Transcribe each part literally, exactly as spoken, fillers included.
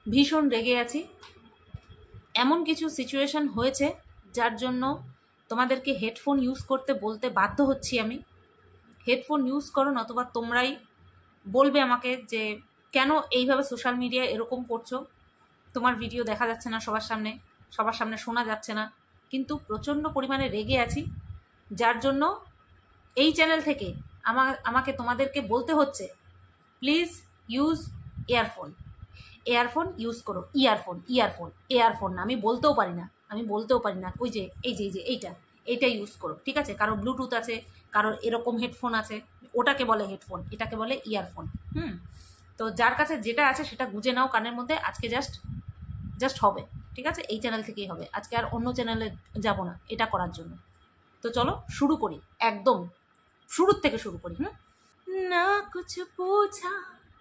ভীষণ রেগে আছি। এমন কিছু সিচুয়েশন হয়েছে যার জন্য তোমাদেরকে হেডফোন ইউজ করতে বলতে বাধ্য হচ্ছি আমি। হেডফোন ইউজ করো, নতুবা তোমরাই বলবে আমাকে যে কেন এইভাবে সোশ্যাল মিডিয়ায় এরকম করছো, তোমার ভিডিও দেখা যাচ্ছে না সবার সামনে, সবার সামনে শোনা যাচ্ছে না। কিন্তু প্রচণ্ড পরিমাণে রেগে আছি, যার জন্য এই চ্যানেল থেকে আমার আমাকে তোমাদেরকে বলতে হচ্ছে please use earphone. Earphone use করো, ইয়ারফোন ইয়ারফোন ইয়ারফোন না, আমি বলতেও পারি না, আমি বলতেও পারি না ওই যে এই যে এই যে এইটা এইটা ইউজ করো, ঠিক আছে? কারো ব্লুটুথ আছে, কারোর এরকম হেডফোন আছে, ওটাকে বলে হেডফোন, এটাকে বলে ইয়ারফোন। হুম, তো যার কাছে যেটা আছে সেটা গুঁজে নাও কানের মধ্যে। আজকে জাস্ট জাস্ট হবে, ঠিক আছে? এই চ্যানেল থেকেই হবে, আজকে আর অন্য চ্যানেলে যাব না এটা করার জন্য। তো চলো শুরু করি, একদম শুরুর থেকে শুরু করি। হুম, না কুছ পুছা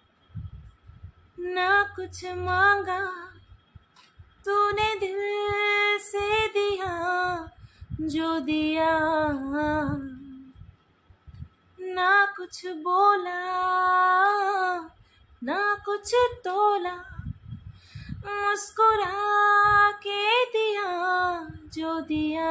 ना कुछ मांगा, तूने दिल से दिया जो दिया, ना कुछ बोला ना कुछ तोला, मुस्कुरा के दिया जो दिया,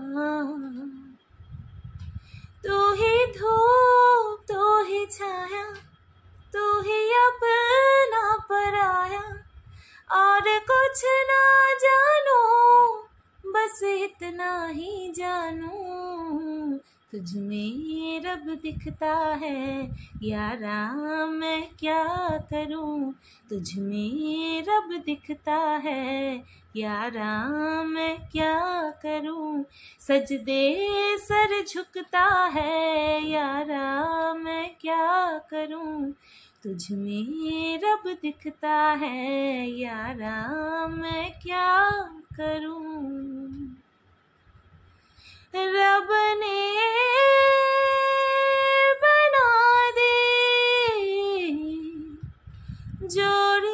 तू ही धूप तू ही छाया, तू ही अपना पराया, और कुछ ना जानू बस इतना ही जानू, तुझ में रब दिखता है यारा मैं क्या करूं, तुझ में रब दिखता है यारा मैं क्या करूं, सजदे सर झुकता है यारा मैं क्या करूं, तुझ में रब दिखता है यारा मैं क्या करूं, रब ने बना दी जोड़ी,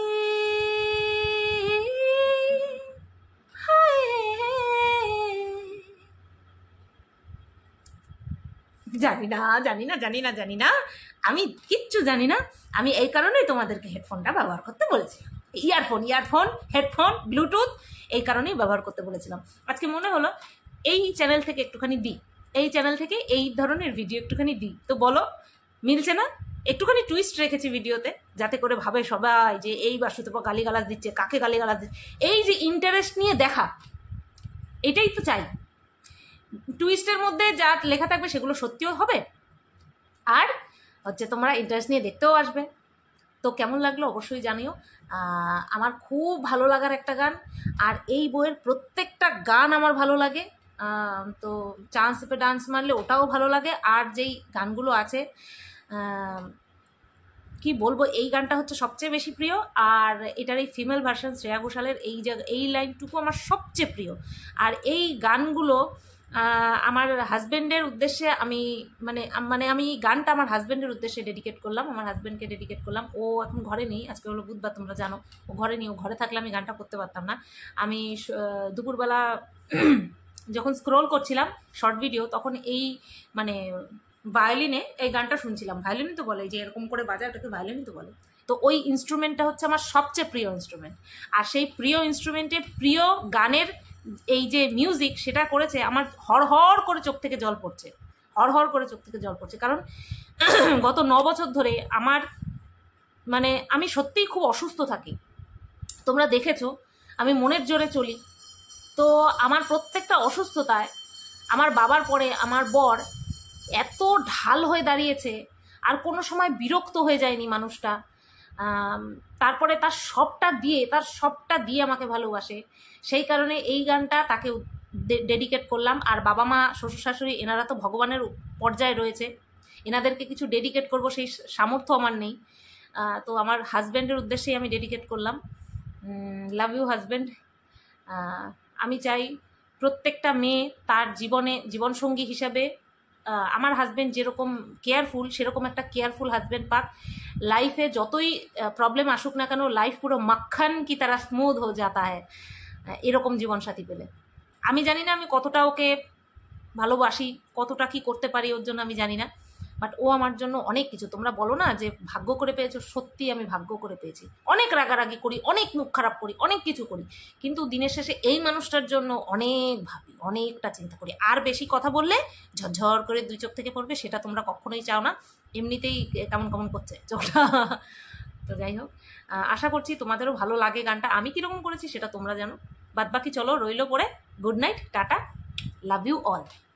জানি না জানি না জানি না জানি না আমি কিচ্ছু জানি না। আমি এই কারণেই তোমাদেরকে হেডফোনটা ব্যবহার করতে বলেছিলাম, ইয়ারফোন ইয়ারফোন হেডফোন ব্লুটুথ, এই কারণেই ব্যবহার করতে বলেছিলাম। আজকে মনে হলো এই চ্যানেল থেকে একটুখানি দিই, এই চ্যানেল থেকে এই ধরনের ভিডিও একটুখানি দিই। তো বলো মিলছে না? একটুখানি টুইস্ট রেখেছি ভিডিওতে, যাতে করে ভাবে সবাই যে এই বাসুদেবা গালিগালাজ দিচ্ছে, কাকে গালিগালাজ দিচ্ছে, এই যে ইন্টারেস্ট নিয়ে দেখা, এটাই তো চাই। টুইস্টের মধ্যে যা লেখা থাকবে সেগুলো সত্যিও হবে, আর হচ্ছে তোমরা ইন্টারেস্ট নিয়ে দেখতেও আসবে। তো কেমন লাগলো অবশ্যই জানিও। আমার খুব ভালো লাগার একটা গান, আর এই বইয়ের প্রত্যেকটা গান আমার ভালো লাগে। তো চান্স পে ডান্স মারলে ওটাও ভালো লাগে, আর যেই গানগুলো আছে কি বলবো, এই গানটা হচ্ছে সবচেয়ে বেশি প্রিয়, আর এটার এই ফিমেল ভার্সন শ্রেয়া ঘোষালের এই জায়গা এই লাইনটুকু আমার সবচেয়ে প্রিয়। আর এই গানগুলো আমার হাজব্যান্ডের উদ্দেশ্যে আমি মানে মানে আমি গানটা আমার হাজব্যান্ডের উদ্দেশ্যে ডেডিকেট করলাম, আমার হাজব্যান্ডকে ডেডিকেট করলাম। ও এখন ঘরে নেই, আজকে হলো বুধবার, তোমরা জানো ও ঘরে নেই। ও ঘরে থাকলে আমি গানটা করতে পারতাম না। আমি দুপুরবেলা যখন স্ক্রোল করছিলাম শর্ট ভিডিও, তখন এই মানে ভায়োলিনে এই গানটা শুনছিলাম। ভায়োলিনই তো বলে, যে এরকম করে বাজায় ওটাকে ভায়োলিনই তো বলে। তো ওই ইনস্ট্রুমেন্টটা হচ্ছে আমার সবচেয়ে প্রিয় ইনস্ট্রুমেন্ট, আর সেই প্রিয় ইনস্ট্রুমেন্টে প্রিয় গানের এই যে মিউজিক সেটা করেছে, আমার হড়হড় করে চোখ থেকে জল পড়ছে, হড়হড় করে চোখ থেকে জল পড়ছে। কারণ গত ন বছর ধরে আমার মানে আমি সত্যিই খুব অসুস্থ থাকি, তোমরা দেখেছো আমি মনের জোরে চলি। তো আমার প্রত্যেকটা অসুস্থতায় আমার বাবার পরে আমার বর এত ঢাল হয়ে দাঁড়িয়েছে, আর কোনো সময় বিরক্ত হয়ে যায়নি মানুষটা। তারপরে তার সবটা দিয়ে তার সবটা দিয়ে আমাকে ভালোবাসে। সেই কারণে এই গানটা তাকে ডেডিকেট করলাম। আর বাবা মা শ্বশুর শাশুড়ি এনারা তো ভগবানের পর্যায়ে রয়েছে, এনাদেরকে কিছু ডেডিকেট করব সেই সামর্থ্য আমার নেই। তো আমার হাজব্যান্ডের উদ্দেশ্যেই আমি ডেডিকেট করলাম। Love you husband. আমি চাই প্রত্যেকটা মেয়ে তার জীবনে জীবনসঙ্গী হিসাবে আমার হাজব্যান্ড যেরকম কেয়ারফুল, সেরকম একটা কেয়ারফুল হাজব্যান্ড পাক। লাইফে যতই প্রবলেম আসুক না কেন, লাইফ পুরো মাখন কি তারা স্মুথ হয়ে যাতা হয় এরকম জীবনসাথী পেলে। আমি জানি না আমি কতটা ওকে ভালোবাসি, কতটা কি করতে পারি ওর জন্য আমি জানি না, বাট ও আমার জন্য অনেক কিছু। তোমরা বলো না যে ভাগ্য করে পেয়েছো, সত্যি আমি ভাগ্য করে পেয়েছি। অনেক রাগারাগি করি, অনেক মুখ খারাপ করি, অনেক কিছু করি, কিন্তু দিনের শেষে এই মানুষটার জন্য অনেক ভাবি, অনেকটা চিন্তা করি। আর বেশি কথা বললে ঝরঝর করে দুই চোখ থেকে পড়বে, সেটা তোমরা কখনোই চাও না। এমনিতেই কেমন কেমন করছে চোখটা। তো যাই হোক, আশা করছি তোমাদেরও ভালো লাগে গানটা। আমি কীরকম করেছি সেটা তোমরা জানো। বাদ বাকি চলো রইলো পরে। Good night, tata, love you all.